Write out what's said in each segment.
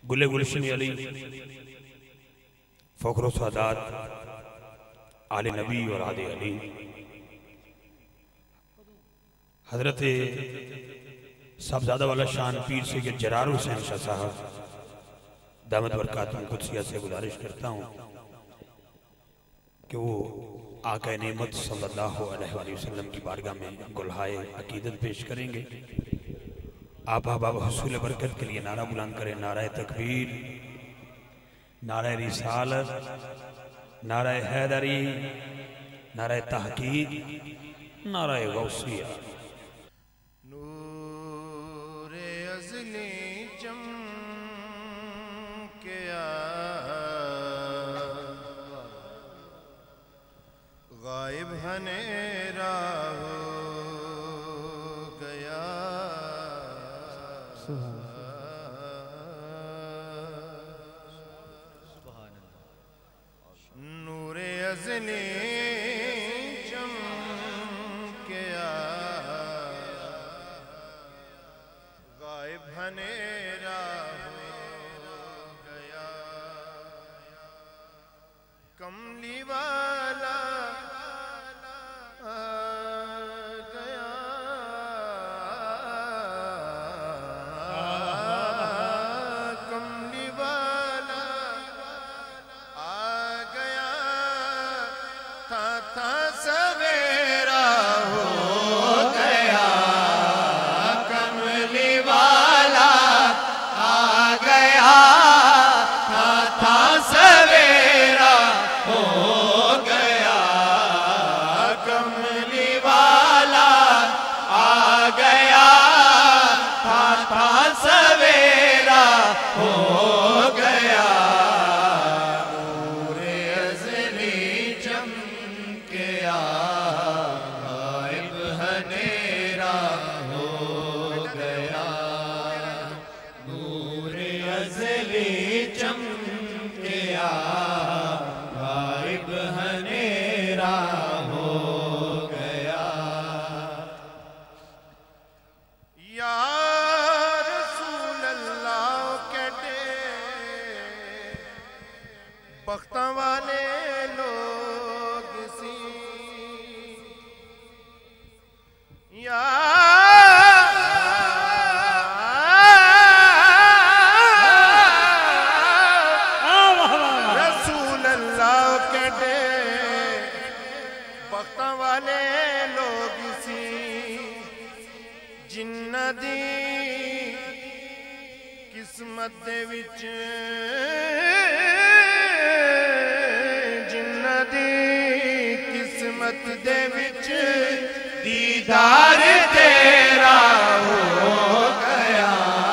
گلے گلشن علی فخر و سعادات آل نبی اور آل علی حضرت صاحبزادہ والا شان پیر سید جرار حسین شاہ صاحب دامت برکاتہ قدسیہ سے گزارش کرتا ہوں کہ وہ آقا نعمت صلی اللہ علیہ وآلہ وسلم کی بارگاہ میں گلہائے عقیدت پیش کریں گے. آپ احباب حصول برکت کے لیے نعرہ بلند کریں. نعرہ تکبیر، نعرہ رسالت، نعرہ حیدری، نعرہ تحقیق، نعرہ غوثیہ. نور ازلی چمکیا غائب ہنیرا ہو گیا. نور ازلی چمکیا غائب ہنیرا ہو گیا. کملی والا بختاں والے لوگ سی یا رسول اللہ کہتے بختاں والے لوگ سی جنہ دی قسمت دے وچ دے وچ دیدار تیرا ہو گیا.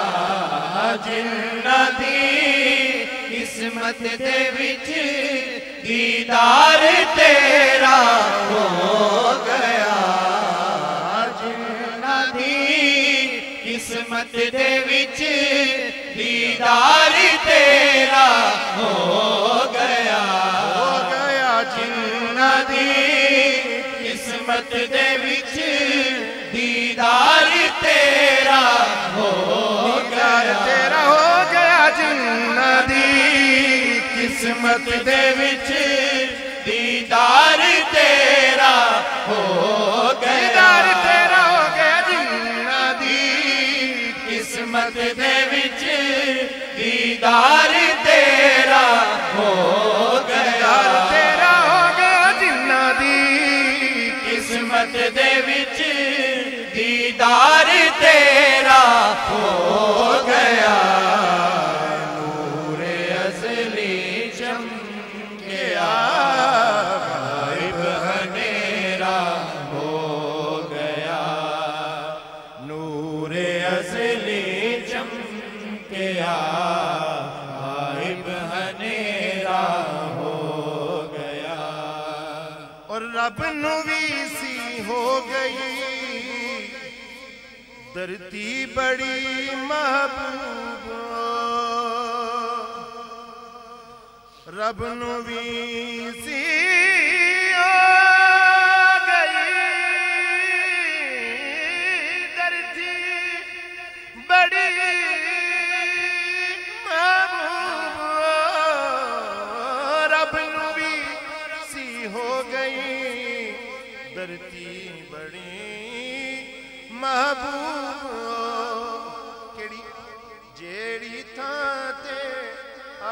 جنہ دی قسمت دے وچ دیدار تیرا ہو گیا. جنہ دی قسمت دے وچ دیدار تیرا ہو گیا. جنہ دی قسمت دے وچ دیدار تیرا ہو گیا. تیرا ہو گیا. جنہ دی قسمت دے وچ دیدار تیرا ہو گیا. تیرا ہو گیا. جنہ دی قسمت دے وچ دیدار تیرا ہو گیا. تیرا ہو گیا. جنہ دی قسمت دے وچ دیدار تیرا ہو گیا. نور ازلی چمکیا غائب ہنیرا ہو گیا. نور ازلی چمکیا غائب ہنیرا ہو گیا. اور رب نو بھی سی ہو گئی دھرتی بڑی محبوب. رب نو بھی سی ہو گئی دھرتی بڑی محبوب.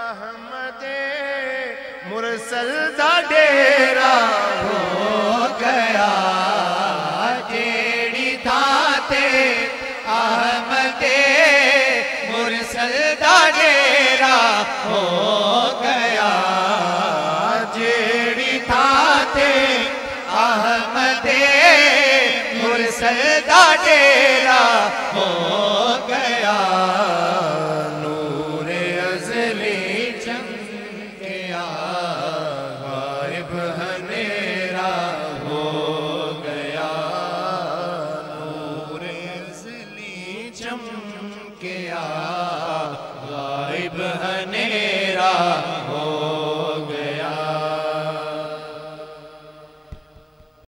अहमद मुरसल दा डेरा हो गया जेड़ी थाते अहमद मुरसल दा डेरा हो गया जेड़ी थाते अहमद मुरसल दा डेरा हो गया नूर अज़ली चमकिया गायब हनेरा हो गया नूर अज़ली चमकिया गायब हनेरा हो